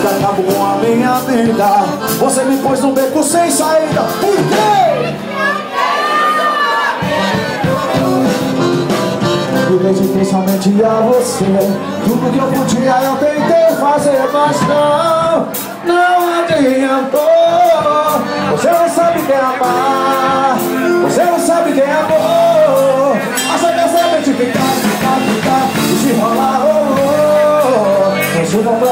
que acabou com a minha vida. Você me pôs num beco sem saída. Por quê? Eu dediquei somente a você. Tudo que eu podia eu tentei fazer, mas não adiantou. Você não sabe quem é amar, você não sabe quem é amor. Mas você quer saber de ficar e se rolar, oh, oh.